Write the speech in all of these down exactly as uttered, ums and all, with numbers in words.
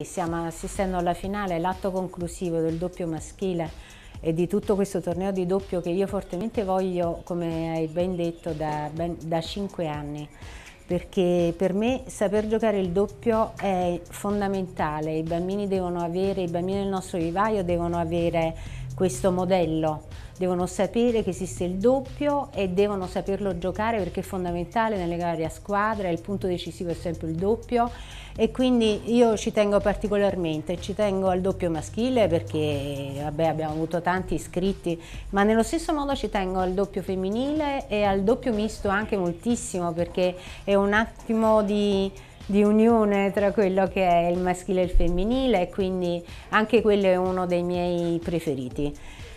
Stiamo assistendo alla finale, l'atto conclusivo del doppio maschile e di tutto questo torneo di doppio che io fortemente voglio, come hai ben detto, da, ben, da cinque anni. Perché per me saper giocare il doppio è fondamentale, i bambini devono avere, i bambini del nostro vivaio devono avere questo modello, devono sapere che esiste il doppio e devono saperlo giocare perché è fondamentale nelle gare a squadra, il punto decisivo è sempre il doppio e quindi io ci tengo particolarmente, ci tengo al doppio maschile perché vabbè, abbiamo avuto tanti iscritti, ma nello stesso modo ci tengo al doppio femminile e al doppio misto anche moltissimo perché è un attimo di, di unione tra quello che è il maschile e il femminile e quindi anche quello è uno dei miei preferiti.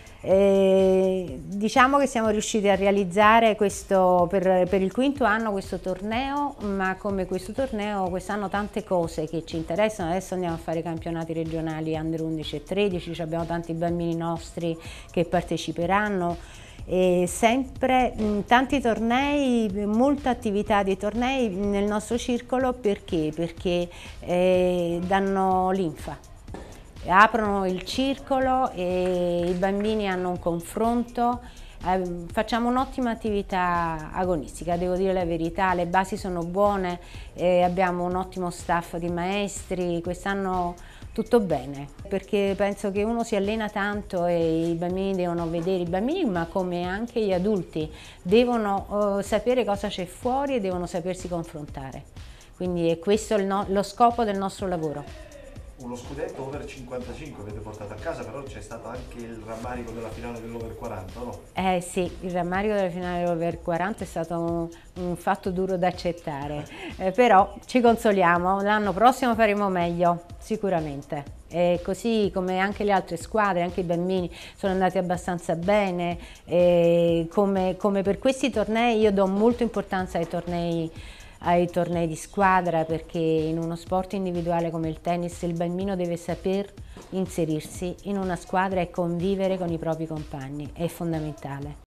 Eh, diciamo che siamo riusciti a realizzare questo, per, per il quinto anno questo torneo, ma come questo torneo quest'anno tante cose che ci interessano. Adesso andiamo a fare campionati regionali under undici e tredici, abbiamo tanti bambini nostri che parteciperanno e sempre mh, tanti tornei, molta attività di tornei nel nostro circolo perché? Perché eh, danno linfa. Aprono il circolo e i bambini hanno un confronto, eh, facciamo un'ottima attività agonistica, devo dire la verità, le basi sono buone, eh, abbiamo un ottimo staff di maestri, quest'anno tutto bene, perché penso che uno si allena tanto e i bambini devono vedere, i bambini ma come anche gli adulti, devono eh, sapere cosa c'è fuori e devono sapersi confrontare, quindi è questo il no- lo scopo del nostro lavoro. Uno scudetto over cinquantacinque avete portato a casa, però c'è stato anche il rammarico della finale dell'over quaranta, no? Eh sì, il rammarico della finale dell'over quaranta è stato un, un fatto duro da accettare, eh, però ci consoliamo, l'anno prossimo faremo meglio, sicuramente. E così come anche le altre squadre, anche i bambini sono andati abbastanza bene, e come, come per questi tornei io do molta importanza ai tornei ai tornei di squadra perché in uno sport individuale come il tennis il bambino deve saper inserirsi in una squadra e convivere con i propri compagni, è fondamentale.